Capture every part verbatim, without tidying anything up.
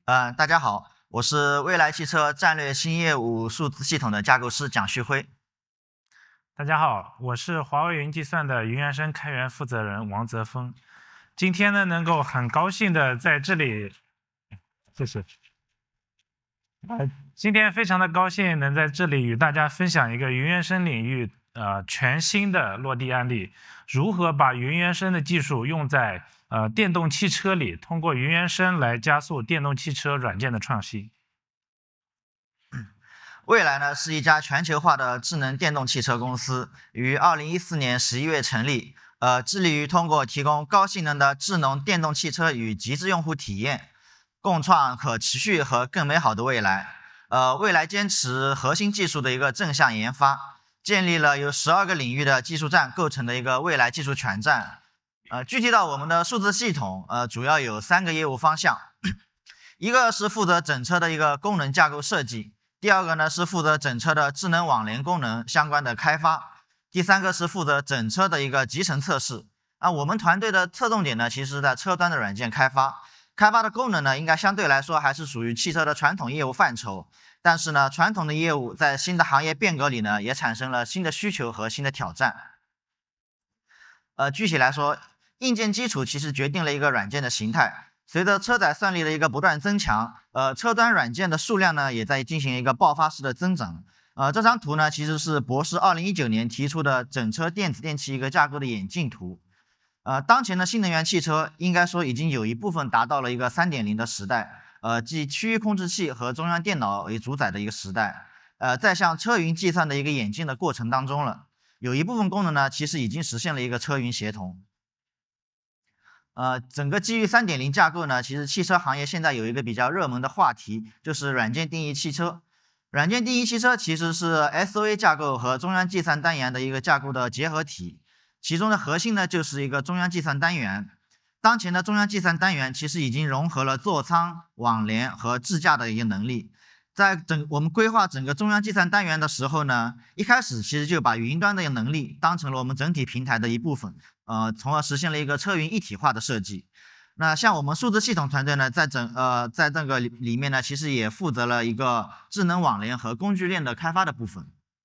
呃，大家好，我是蔚来汽车战略新业务数字系统的架构师蒋旭辉。 大家好，我是华为云计算的云原生开源负责人王泽峰。今天呢，能够很高兴的在这里，谢谢。呃，今天非常的高兴能在这里与大家分享一个云原生领域呃全新的落地案例，如何把云原生的技术用在呃电动汽车里，通过云原生来加速电动汽车软件的创新。 蔚来呢是一家全球化的智能电动汽车公司，于二零一四年十一月成立，呃，致力于通过提供高性能的智能电动汽车与极致用户体验，共创可持续和更美好的未来。呃，蔚来坚持核心技术的一个正向研发，建立了由十二个领域的技术站构成的一个蔚来技术全站。呃，具体到我们的数字系统，呃，主要有三个业务方向，一个是负责整车的一个功能架构设计。第二个呢是负责整车的智能网联功能相关的开发，第三个是负责整车的一个集成测试。啊，我们团队的侧重点呢，其实在车端的软件开发，开发的功能呢，应该相对来说还是属于汽车的传统业务范畴。但是呢，传统的业务在新的行业变革里呢，也产生了新的需求和新的挑战。呃，具体来说，硬件基础其实决定了一个软件的形态。随着车载算力的一个不断增强，呃，车端软件的数量呢也在进行一个爆发式的增长。呃，这张图呢其实是博士二零一九年提出的整车电子电器一个架构的演进图。呃，当前的新能源汽车应该说已经有一部分达到了一个 三点零 的时代，呃，即区域控制器和中央电脑为主宰的一个时代。呃，在向车云计算的一个演进的过程当中了，有一部分功能呢其实已经实现了一个车云协同。呃，整个基于 三点零 架构呢，其实汽车行业现在有一个比较热门的话题，就是软件定义汽车。软件定义汽车其实是 S O A 架构和中央计算单元的一个架构的结合体，其中的核心呢就是一个中央计算单元。当前的中央计算单元其实已经融合了座舱、网联和智驾的一个能力。在整我们规划整个中央计算单元的时候呢，一开始其实就把云端的能力当成了我们整体平台的一部分。呃，从而实现了一个车云一体化的设计。那像我们数字系统团队呢，在整呃在这个里里面呢，其实也负责了一个智能网联和工具链的开发的部分。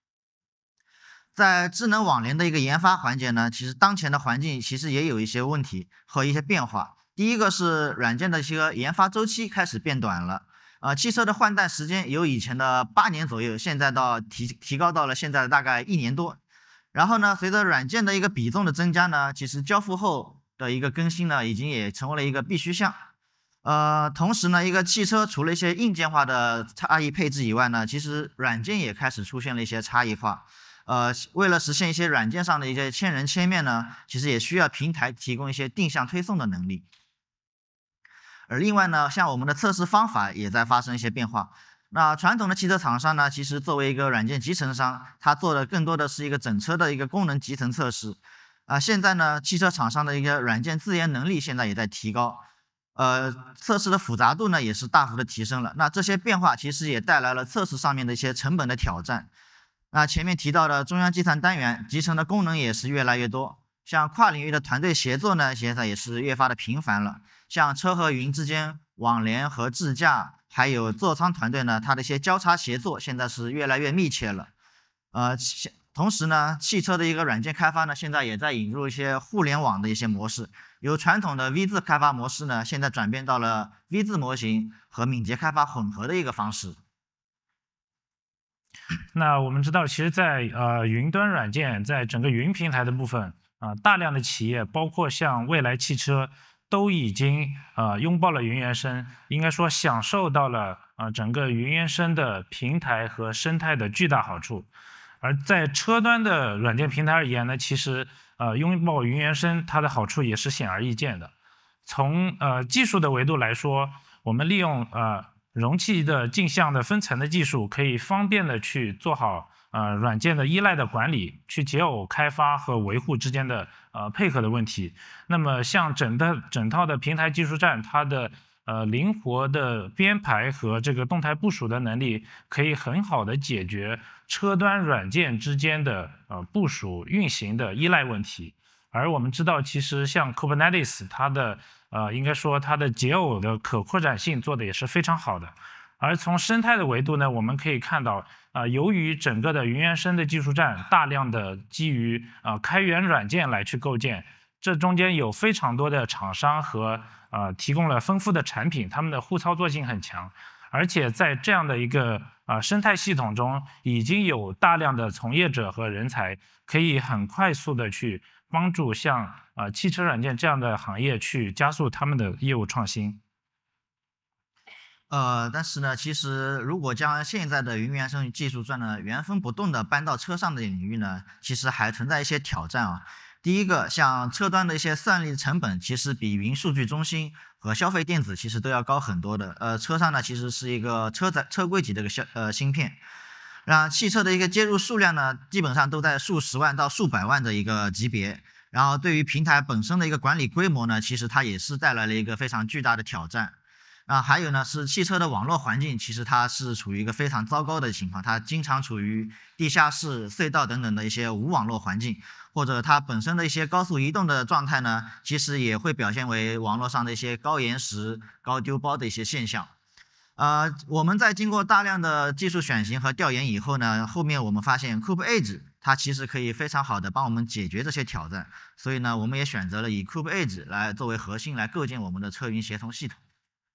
在智能网联的一个研发环节呢，其实当前的环境其实也有一些问题和一些变化。第一个是软件的一些研发周期开始变短了，呃，汽车的换代时间由以前的八年左右，现在到提提高到了现在的大概一年多。然后呢，随着软件的一个比重的增加呢，其实交付后的一个更新呢，已经也成为了一个必须项。呃，同时呢，一个汽车除了一些硬件化的差异配置以外呢，其实软件也开始出现了一些差异化。呃，为了实现一些软件上的一些千人千面呢，其实也需要平台提供一些定向推送的能力。而另外呢，像我们的测试方法也在发生一些变化。那传统的汽车厂商呢，其实作为一个软件集成商，它做的更多的是一个整车的一个功能集成测试。啊、呃，现在呢，汽车厂商的一个软件自研能力现在也在提高，呃，测试的复杂度呢也是大幅的提升了。那这些变化其实也带来了测试上面的一些成本的挑战。那前面提到的中央计算单元集成的功能也是越来越多，像跨领域的团队协作呢，现在也是越发的频繁了。像车和云之间网联和智驾，还有座舱团队呢，它的一些交叉协作现在是越来越密切了。呃，同时呢，汽车的一个软件开发呢，现在也在引入一些互联网的一些模式，由传统的 V 字开发模式呢，现在转变到了 V 字模型和敏捷开发混合的一个方式。 那我们知道，其实在，在呃云端软件在整个云平台的部分啊、呃，大量的企业，包括像蔚来汽车，都已经呃拥抱了云原生，应该说享受到了啊、呃、整个云原生的平台和生态的巨大好处。而在车端的软件平台而言呢，其实呃拥抱云原生它的好处也是显而易见的。从呃技术的维度来说，我们利用呃容器的镜像的分层的技术，可以方便的去做好呃软件的依赖的管理，去解耦开发和维护之间的呃配合的问题。那么像整的整套的平台技术站，它的呃灵活的编排和这个动态部署的能力，可以很好的解决车端软件之间的呃部署运行的依赖问题。而我们知道，其实像 Kubernetes 它的呃，应该说它的解耦的可扩展性做的也是非常好的。而从生态的维度呢，我们可以看到，啊、呃，由于整个的云原生的技术栈大量的基于啊、呃、开源软件来去构建，这中间有非常多的厂商和呃提供了丰富的产品，他们的互操作性很强。而且在这样的一个啊、呃、生态系统中，已经有大量的从业者和人才，可以很快速的去帮助像啊、呃、汽车软件这样的行业去加速他们的业务创新。 呃，但是呢，其实如果将现在的云原生技术栈呢原封不动的搬到车上的领域呢，其实还存在一些挑战啊。第一个，像车端的一些算力成本，其实比云数据中心和消费电子其实都要高很多的。呃，车上呢其实是一个车载车规级的一个消呃芯片，那汽车的一个接入数量呢，基本上都在数十万到数百万的一个级别。然后对于平台本身的一个管理规模呢，其实它也是带来了一个非常巨大的挑战。啊，还有呢是汽车的网络环境，其实它是处于一个非常糟糕的情况，它经常处于地下室、隧道等等的一些无网络环境，或者它本身的一些高速移动的状态呢，其实也会表现为网络上的一些高延时、高丢包的一些现象。呃，我们在经过大量的技术选型和调研以后呢，后面我们发现 KubeEdge 它其实可以非常好的帮我们解决这些挑战，所以呢，我们也选择了以 KubeEdge 来作为核心来构建我们的车云协同系统。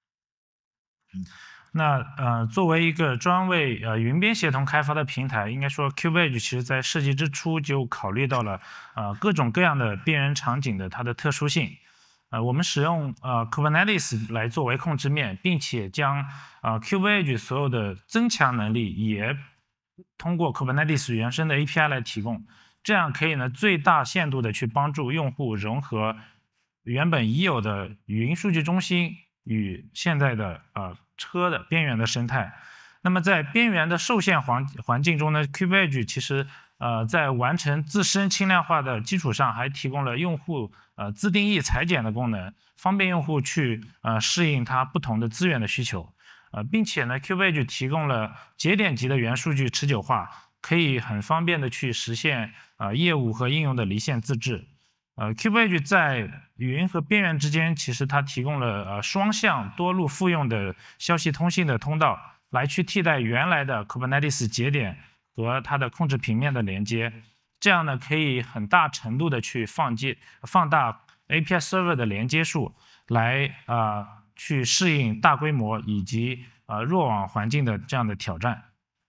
那呃，作为一个专为呃云边协同开发的平台，应该说 KubeEdge 其实在设计之初就考虑到了呃各种各样的边缘场景的它的特殊性。呃，我们使用呃 Kubernetes 来作为控制面，并且将呃 KubeEdge 所有的增强能力也通过 Kubernetes 原生的 A P I 来提供，这样可以呢最大限度的去帮助用户融合原本已有的云数据中心与现在的呃车的边缘的生态。那么在边缘的受限环环境中呢 ，KubeEdge 其实呃在完成自身轻量化的基础上，还提供了用户呃自定义裁剪的功能，方便用户去呃适应它不同的资源的需求。呃，并且呢 ，KubeEdge 提供了节点级的元数据持久化，可以很方便的去实现呃业务和应用的离线自治。呃 ，KubeEdge 在云和边缘之间，其实它提供了呃双向多路复用的消息通信的通道，来去替代原来的 Kubernetes 节点和它的控制平面的连接。这样呢，可以很大程度的去放接放大 A P I server 的连接数，来啊、呃、去适应大规模以及呃弱网环境的这样的挑战。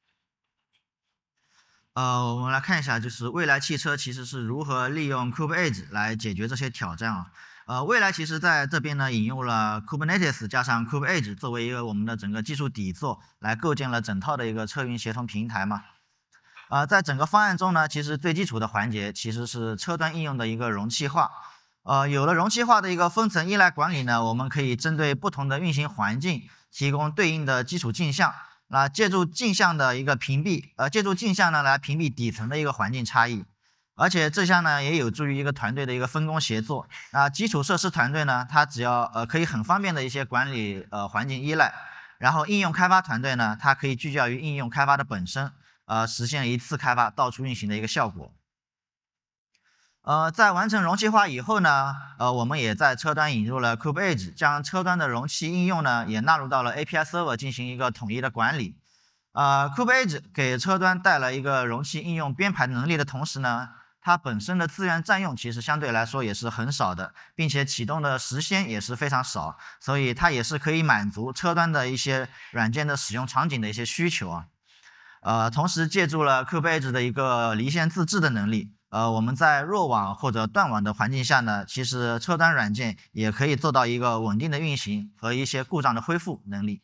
呃，我们来看一下，就是未来汽车其实是如何利用 KubeEdge 来解决这些挑战啊。呃，未来其实在这边呢引用了 Kubernetes 加上 KubeEdge 作为一个我们的整个技术底座，来构建了整套的一个车云协同平台嘛。呃，在整个方案中呢，其实最基础的环节其实是车端应用的一个容器化。呃，有了容器化的一个分层依赖管理呢，我们可以针对不同的运行环境提供对应的基础镜像。那借助镜像的一个屏蔽，呃，借助镜像呢来屏蔽底层的一个环境差异，而且这项呢也有助于一个团队的一个分工协作。那基础设施团队呢，它只要呃可以很方便的一些管理呃环境依赖，然后应用开发团队呢，它可以聚焦于应用开发的本身，呃，实现一次开发到处运行的一个效果。呃，在完成容器化以后呢，呃，我们也在车端引入了 KubeEdge，将车端的容器应用呢也纳入到了 A P I Server 进行一个统一的管理。呃 ，KubeEdge 给车端带来一个容器应用编排能力的同时呢，它本身的资源占用其实相对来说也是很少的，并且启动的时间也是非常少，所以它也是可以满足车端的一些软件的使用场景的一些需求啊。呃，同时借助了 KubeEdge 的一个离线自治的能力，呃，我们在弱网或者断网的环境下呢，其实车端软件也可以做到一个稳定的运行和一些故障的恢复能力。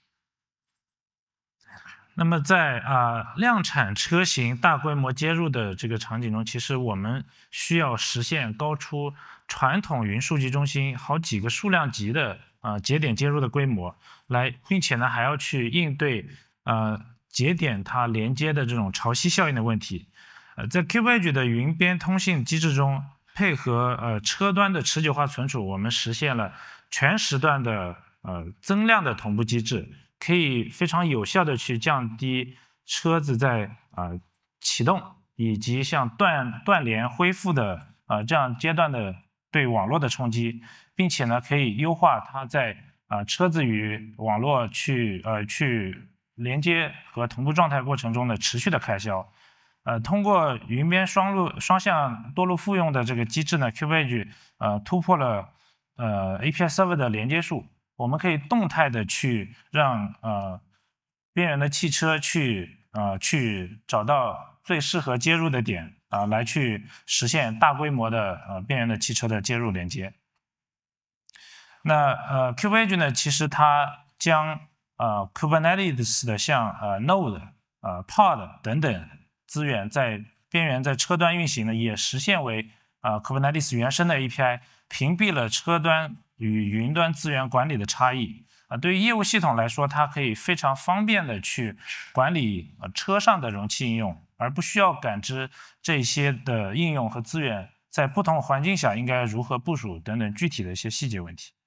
那么在啊、呃、量产车型大规模接入的这个场景中，其实我们需要实现高出传统云数据中心好几个数量级的啊、呃、节点接入的规模，来，并且呢还要去应对呃节点它连接的这种潮汐效应的问题。呃，在 KubeEdge 的云边通信机制中，配合呃车端的持久化存储，我们实现了全时段的呃增量的同步机制。可以非常有效的去降低车子在啊、呃、启动以及像断断联恢复的啊、呃、这样阶段的对网络的冲击，并且呢可以优化它在啊、呃、车子与网络去呃去连接和同步状态过程中的持续的开销。呃，通过云边双路双向多路复用的这个机制呢 ，KubeEdge 呃突破了呃 A P I Server 的连接数，我们可以动态的去让呃边缘的汽车去呃去找到最适合接入的点啊、呃，来去实现大规模的呃边缘的汽车的接入连接。那呃 KubeEdge 呢，其实它将呃 Kubernetes 的像呃 Node、呃 Pod 等等资源在边缘在车端运行呢，也实现为呃 Kubernetes 原生的 A P I， 屏蔽了车端与云端资源管理的差异。啊、呃，对于业务系统来说，它可以非常方便的去管理呃车上的容器应用，而不需要感知这些的应用和资源在不同环境下应该如何部署等等具体的一些细节问题。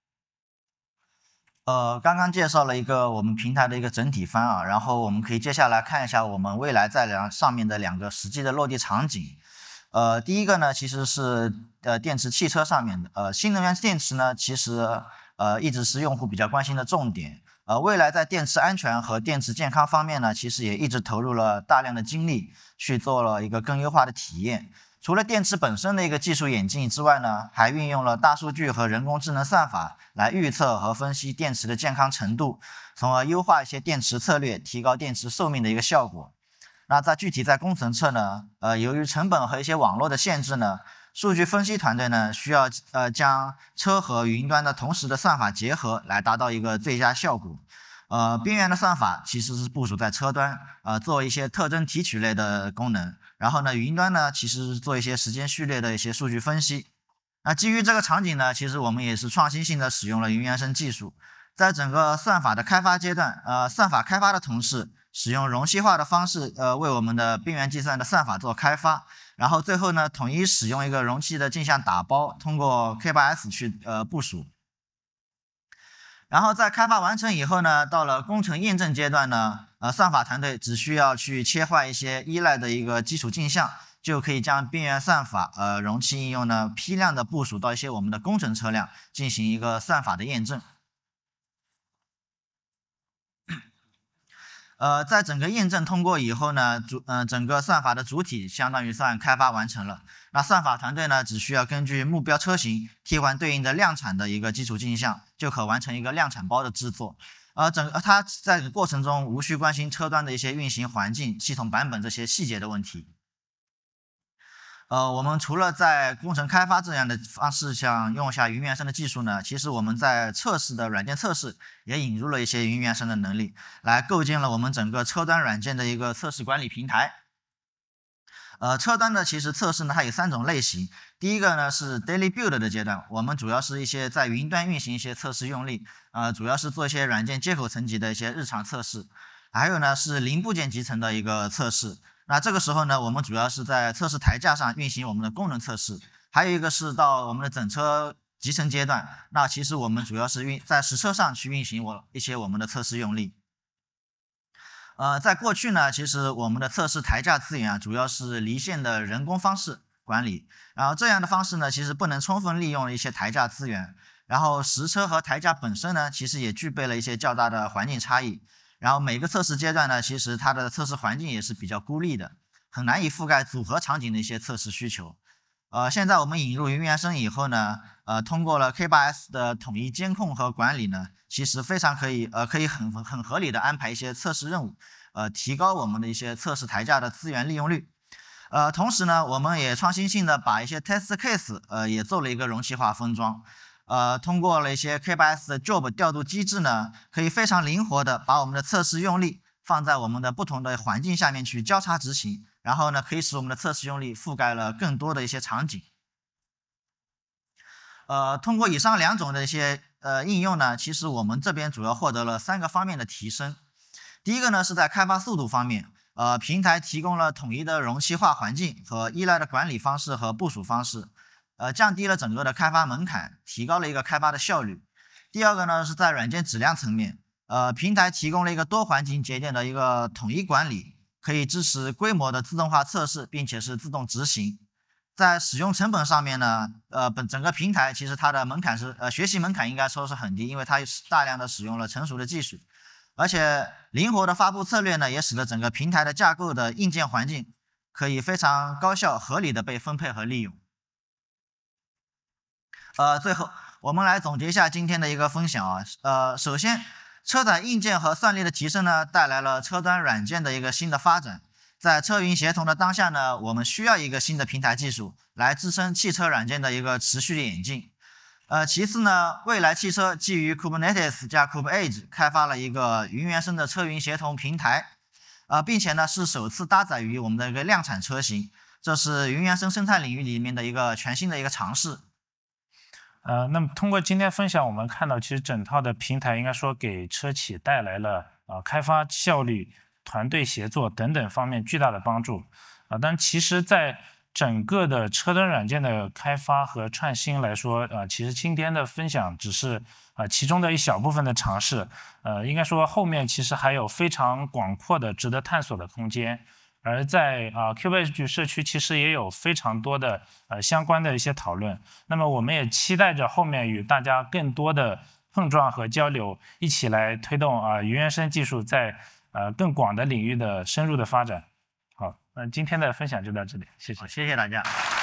呃，刚刚介绍了一个我们平台的一个整体方案，然后我们可以接下来看一下我们未来在两上面的两个实际的落地场景。呃，第一个呢，其实是呃电池汽车上面的，呃，新能源电池呢，其实呃一直是用户比较关心的重点。呃，未来在电池安全和电池健康方面呢，其实也一直投入了大量的精力去做了一个更优化的体验。除了电池本身的一个技术演进之外呢，还运用了大数据和人工智能算法来预测和分析电池的健康程度，从而优化一些电池策略，提高电池寿命的一个效果。那在具体在工程侧呢，呃，由于成本和一些网络的限制呢，数据分析团队呢需要呃将车和云端的同时的算法结合，来达到一个最佳效果。呃，边缘的算法其实是部署在车端，呃，做一些特征提取类的功能。然后呢，云端呢其实是做一些时间序列的一些数据分析。那基于这个场景呢，其实我们也是创新性的使用了云原生技术，在整个算法的开发阶段，呃，算法开发的同事使用容器化的方式，呃，为我们的边缘计算的算法做开发，然后最后呢，统一使用一个容器的镜像打包，通过 K 八 S 去呃部署。然后在开发完成以后呢，到了工程验证阶段呢，呃，算法团队只需要去切换一些依赖的一个基础镜像，就可以将边缘算法呃容器应用呢批量的部署到一些我们的工程车辆，进行一个算法的验证。呃，在整个验证通过以后呢，主呃整个算法的主体相当于算开发完成了。那算法团队呢，只需要根据目标车型替换对应的量产的一个基础镜像，就可完成一个量产包的制作。呃，整个它在这个过程中无需关心车端的一些运行环境、系统版本这些细节的问题。呃，我们除了在工程开发这样的方式上用一下云原生的技术呢，其实我们在测试的软件测试也引入了一些云原生的能力，来构建了我们整个车端软件的一个测试管理平台。呃，车端的其实测试呢，它有三种类型。第一个呢是 daily build 的阶段，我们主要是一些在云端运行一些测试用例，呃，主要是做一些软件接口层级的一些日常测试。还有呢是零部件集成的一个测试。那这个时候呢，我们主要是在测试台架上运行我们的功能测试，还有一个是到我们的整车集成阶段，那其实我们主要是运在实车上去运行我一些我们的测试用例。呃，在过去呢，其实我们的测试台架资源啊，主要是离线的人工方式管理，然后这样的方式呢，其实不能充分利用一些台架资源，然后实车和台架本身呢，其实也具备了一些较大的环境差异。然后每个测试阶段呢，其实它的测试环境也是比较孤立的，很难以覆盖组合场景的一些测试需求。呃，现在我们引入云原生以后呢，呃，通过了 K 八 S 的统一监控和管理呢，其实非常可以，呃，可以很很合理的安排一些测试任务，呃，提高我们的一些测试台架的资源利用率。呃，同时呢，我们也创新性的把一些 test case，呃，也做了一个容器化封装。呃，通过了一些 K 八 S 的 job 调度机制呢，可以非常灵活的把我们的测试用例放在我们的不同的环境下面去交叉执行，然后呢，可以使我们的测试用例覆盖了更多的一些场景。呃，通过以上两种的一些呃应用呢，其实我们这边主要获得了三个方面的提升。第一个呢是在开发速度方面，呃，平台提供了统一的容器化环境和依赖的管理方式和部署方式。呃，降低了整个的开发门槛，提高了一个开发的效率。第二个呢是在软件质量层面，呃，平台提供了一个多环境节点的一个统一管理，可以支持规模的自动化测试，并且是自动执行。 在使用成本上面呢，呃，本整个平台其实它的门槛是呃学习门槛应该说是很低，因为它大量的使用了成熟的技术，而且灵活的发布策略呢，也使得整个平台的架构的硬件环境可以非常高效合理的被分配和利用。呃，最后我们来总结一下今天的一个分享啊，呃，首先，车载硬件和算力的提升呢，带来了车端软件的一个新的发展。在车云协同的当下呢，我们需要一个新的平台技术来支撑汽车软件的一个持续的演进。呃，其次呢，蔚来汽车基于 Kubernetes 加 KubeEdge 开发了一个云原生的车云协同平台，呃，并且呢是首次搭载于我们的一个量产车型，这是云原生生态领域里面的一个全新的一个尝试。 呃，那么通过今天分享，我们看到其实整套的平台应该说给车企带来了呃开发效率、团队协作等等方面巨大的帮助啊、呃。但其实，在整个的车端软件的开发和创新来说，呃，其实今天的分享只是呃其中的一小部分的尝试，呃，应该说后面其实还有非常广阔的值得探索的空间。而在啊 KubeEdge 社区其实也有非常多的呃相关的一些讨论，那么我们也期待着后面与大家更多的碰撞和交流，一起来推动啊云原生技术在呃更广的领域的深入的发展。好，那今天的分享就到这里，谢谢。 谢谢大家。